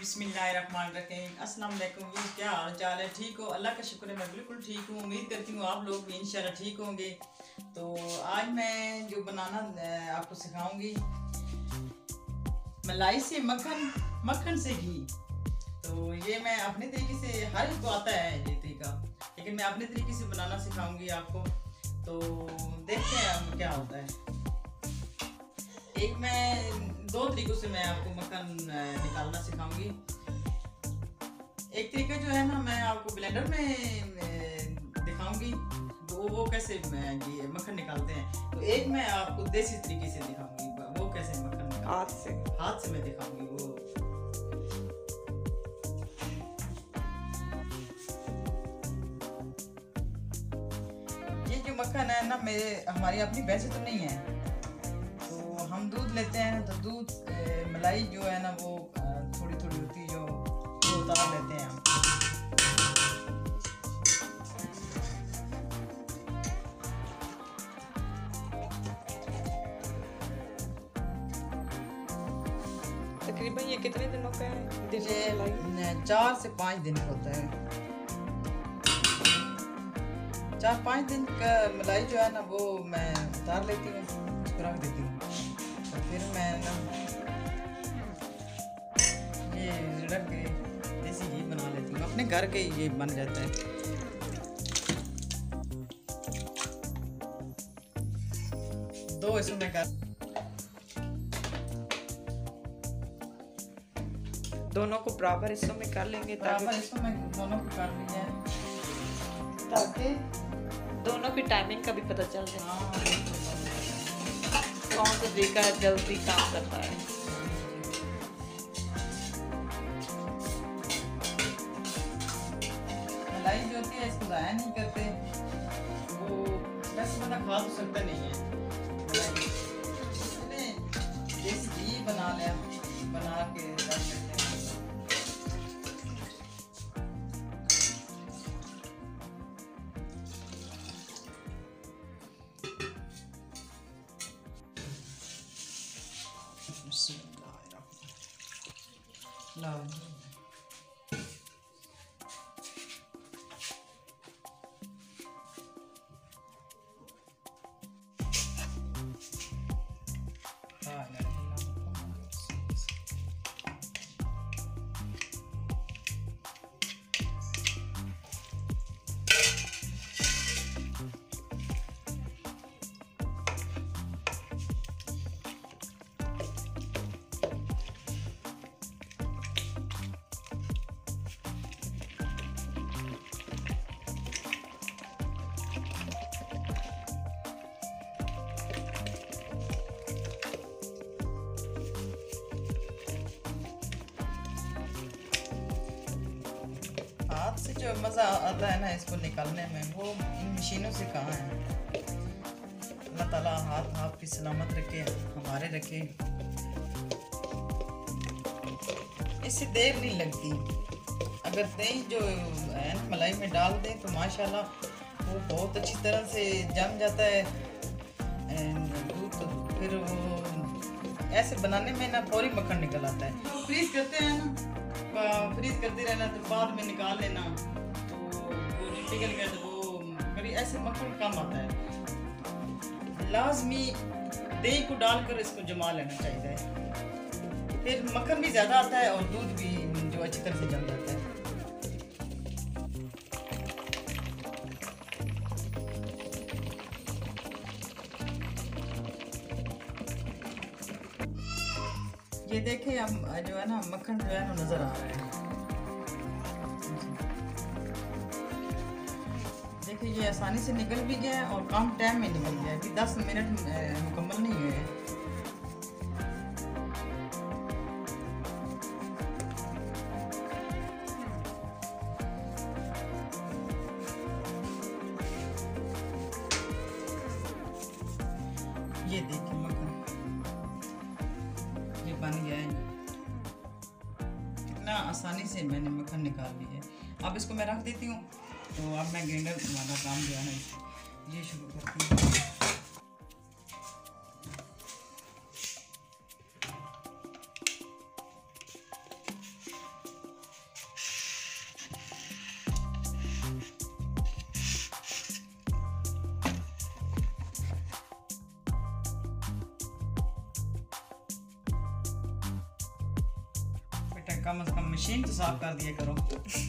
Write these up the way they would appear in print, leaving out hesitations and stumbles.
बिस्मिल्लाहिर्रहमानिर्रहीम। अस्सलाम वालेकुम। क्या हाल चाल है? ठीक हो? अल्लाह का शुक्र है, मैं बिल्कुल ठीक हूँ। उम्मीद करती हूँ आप लोग भी इंशाल्लाह ठीक होंगे। तो आज मैं जो बनाना आपको सिखाऊंगी, मलाई से मक्खन, मक्खन से घी। तो ये मैं अपने तरीके से, हर एक को आता है ये तरीका, लेकिन मैं अपने तरीके से बनाना सिखाऊंगी आपको। तो देखते हैं क्या होता है। एक मैं दो तरीकों से मैं आपको मक्खन निकालना सिखाऊंगी। एक तरीका जो है ना, मैं आपको ब्लेंडर में दिखाऊंगी वो कैसे ये मक्खन निकालते हैं। तो एक मैं आपको देसी तरीके से दिखाऊंगी, वो कैसे मक्खन हाथ से मैं दिखाऊंगी वो। ये जो मक्खन है ना, हमारी अपनी भैंस तो नहीं है, तो हम दूध लेते हैं। तो दूध मलाई जो है ना, वो थोड़ी थोड़ी होती है, जो उतार लेते हैं हम। तकरीबन ये कितने दिनों का है? ये 4 से 5 दिन का होता है। 4-5 दिन का मलाई जो है ना, वो मैं उतार लेती हूँ, उसको रख देती हूँ। तो फिर मैं ना ये रख के देसी घी बना लेती हूँ। अपने घर के ये बन जाता है। दो इसमें मैं कर दोनों को बराबर हिस्सों में कर लेंगे, बराबर हिस्सों में दोनों को कर लिया है, ताकि दोनों की टाइमिंग का भी पता चल जाए। हाँ, कौन सा तरीका जल्दी काम करता है। मलाई जो होती है, इसको ज़ाया नहीं करते। वो बस बंदा खा तो सकता नहीं है मलाई। इसलिए देसी घी बना के रख सकते हैं। हाथ से जो मज़ा आता है ना इसको निकालने में, वो इन मशीनों से कहाँ है। अल्लाह ताला हाथ आपकी सलामत रखे, हमारे रखे। इससे देर नहीं लगती। अगर दही जो है मलाई में डाल दें तो माशाल्लाह वो बहुत अच्छी तरह से जम जाता है दूध। तो फिर वो ऐसे बनाने में ना फौरी मक्खन निकल आता है। फ्रीज करते हैं ना, फ्रीज करते रहना, तो बाद में निकाल लेना, तो वो जो पिघल गया तो वो कभी ऐसे मक्खन कम आता है। लाजमी दही को डालकर इसको जमा लेना चाहिए, फिर मक्खन भी ज़्यादा आता है और दूध भी जो अच्छी तरह से जम जाता है। ये देखें, हम जो है ना मक्खन जो है ना नज़र आ रहा है। देखिए ये आसानी से निकल भी गया है और कम टाइम में निकल गया है कि 10 मिनट मुकम्मल नहीं हुए हैं। ये देखिए मक्खन ये बन गया है। कितना आसानी से मैंने मक्खन निकाल लिया है। अब इसको मैं रख देती हूँ। तो अब मैं ग्राइंडर वाला काम जो है ना ये शुरू करती हूँ। कम से कम मशीन तो साफ कर दिया करो।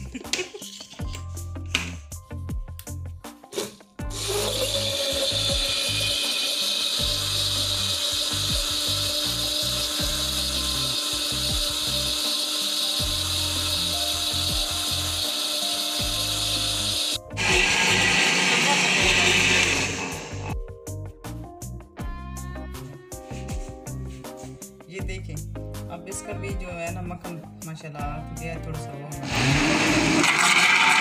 ये देखें, अब इसका भी जो है ना मक्खन माशाल्लाह गया थोड़ा सा वो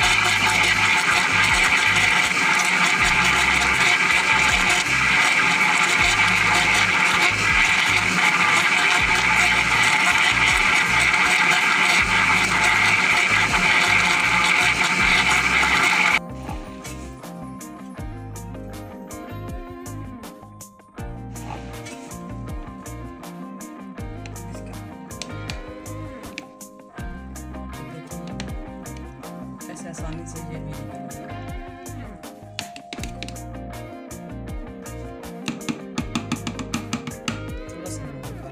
कैसे आसानी से ये भी थोड़ा सा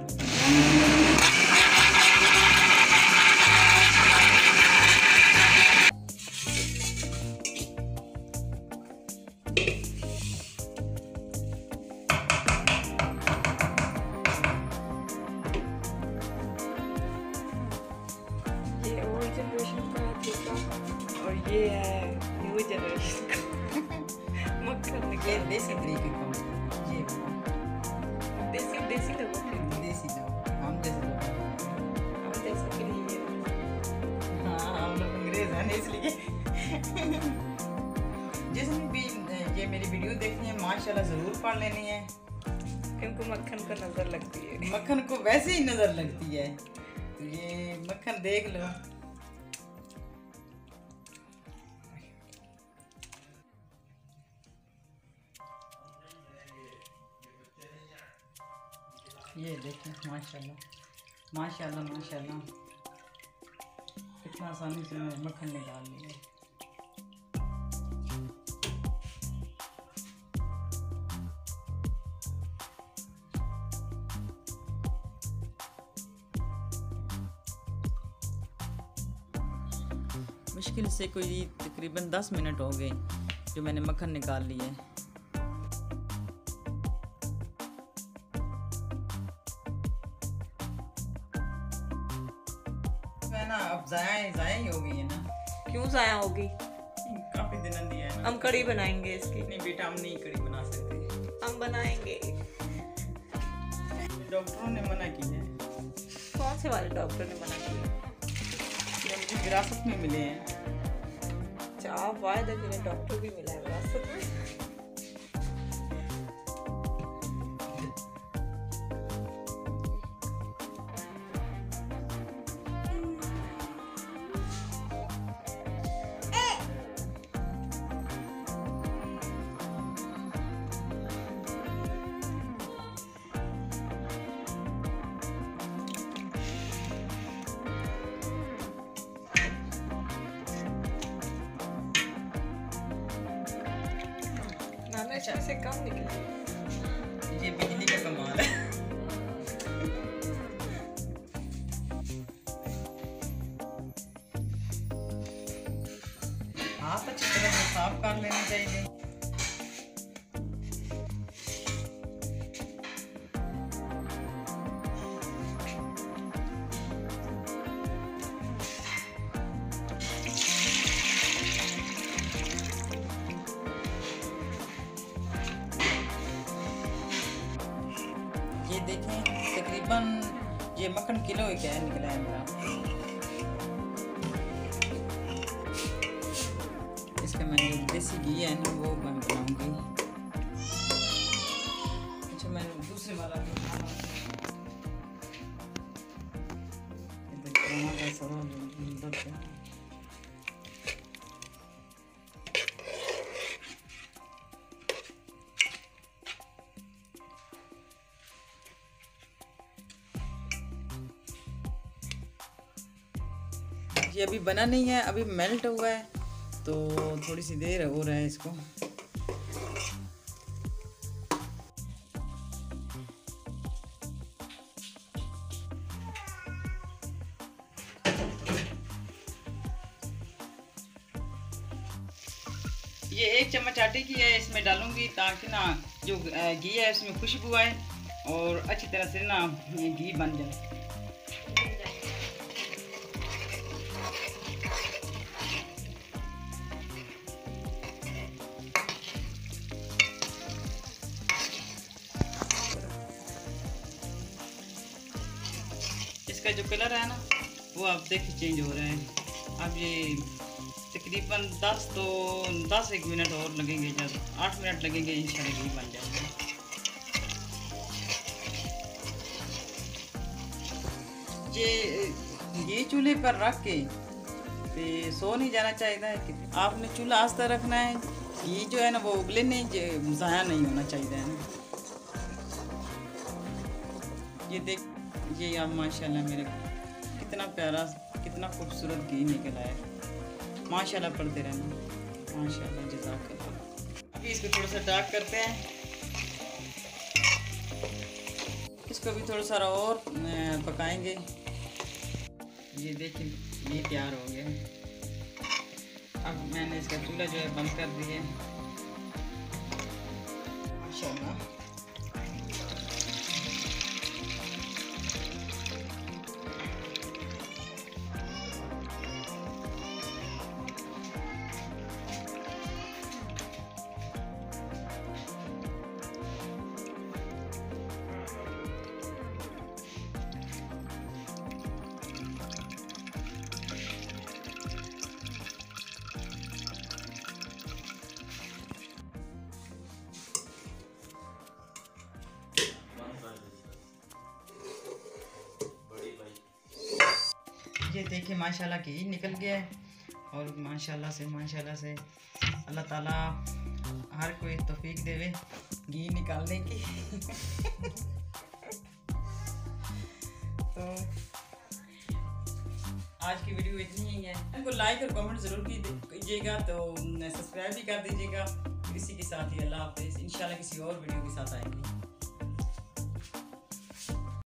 ये ओल्ड जनरेशन का तरीका और ये है न्यू जनरेशन का मक्खन ये निकाल। देसी तरीके का ये देसी देसी लोगों के लिए, देसी का हम जैसे लोग। हम जैसे के लिए हाँ हम लोग अंग्रेज हैं इसलिए। जिसने भी ये मेरी वीडियो देखनी है माशाल्लाह ज़रूर पढ़ लेनी है, क्योंकि मक्खन को नजर लगती है। मक्खन को वैसे ही नज़र लगती है, तो ये मक्खन देख लो। ये देखें माशाल्लाह माशाल्लाह माशाल्लाह कितना आसानी से मैंने मक्खन निकाल लिया। मुश्किल से कोई तकरीबन 10 मिनट हो गए जो मैंने मक्खन निकाल लिया है। मैं ना अब ज़ाया ही हो गई है ना, क्यों ज़ाया होगी? काफ़ी दिन दिया है ना। हम कड़ी बनाएंगे इसकी। नहीं बेटा हम नहीं कड़ी बना सकते, हम बनाएंगे। डॉक्टरों ने मना किया है। कौन से वाले डॉक्टर ने मना किया? ये मुझे विरासत में मिले हैं। चाह वायदा मेरे डॉक्टर भी मिला है विरासत में। इसमें से कम निकले। ये बिजली का कमाल है। हाथ अच्छी तरह से साफ कर लेना चाहिए। ये देखें तकरीबन ये मक्खन किलो ही क्या निकला है मेरा। इसका मैंने देसी घी है ना वो मैं बनाऊंगी। अच्छा मैंने दूसरे वाला भी ये अभी बना नहीं है, अभी मेल्ट हुआ है तो थोड़ी सी देर हो रहा है इसको। ये 1 चम्मच आटे की है, इसमें डालूंगी ताकि ना जो घी है उसमें खुशबू आए और अच्छी तरह से ना घी बन जाए। इसका जो कलर है ना वो आप देखिए चेंज हो रहा है। अब ये तकरीबन 10-1 मिनट और लगेंगे, जब 8 मिनट लगेंगे इंशाल्लाह घी बन जाएगा। ये घी चूल्हे पर रख के तो सो नहीं जाना चाहिए कि आपने चूल्हा आस्था रखना है। घी जो है ना वो उबले नहीं, ज़ाया नहीं होना चाहिए है ना। ये देख, ये अब माशाल्लाह मेरे कितना प्यारा कितना खूबसूरत घी निकल आया। माशाल्लाह पढ़ते रहना, माशाल्लाह जज़ाकल्लाह। अभी इसको थोड़ा सा डार्क करते हैं, इसको भी थोड़ा सा और पकाएंगे। ये देखिए ये तैयार हो गया। अब मैंने इसका चूल्हा जो है बंद कर दिया माशाल्लाह। ये देखिए माशाल्लाह घी निकल गया है और माशाल्लाह से अल्लाह ताला हर कोई तौफीक देवे घी निकालने की। तो आज की वीडियो इतनी ही है। इनको लाइक और कमेंट ज़रूर कीजिएगा, तो सब्सक्राइब भी कर दीजिएगा। इसी के साथ ही अल्लाह हाफ़िज़। इंशाल्लाह किसी और वीडियो के साथ आएंगे।